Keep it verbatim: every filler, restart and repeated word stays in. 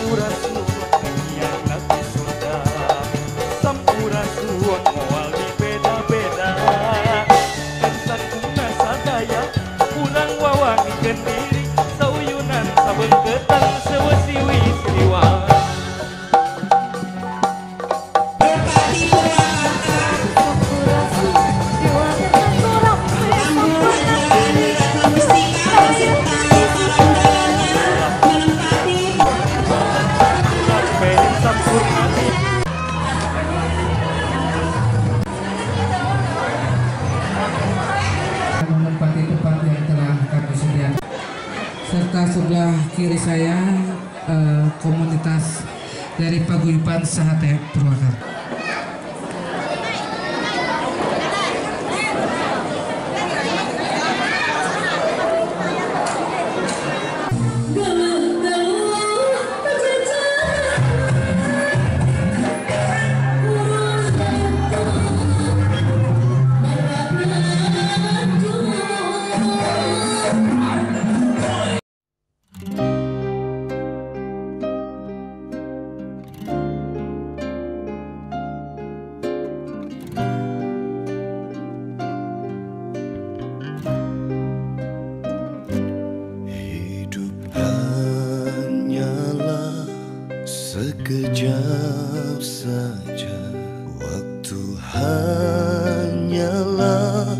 Sampurasun yang nanti surga, Sampurasun moal di beda-beda. Kensan kuna sadaya kurang wawangikeun diri, sauyunan sabeungketan sewesiwi siliwang. Menempati tempat yang telah kami sediakan. Serta sebelah kiri saya eh, komunitas dari Paguyuban Sahate Purwakarta. Sekejap saja, waktu hanyalah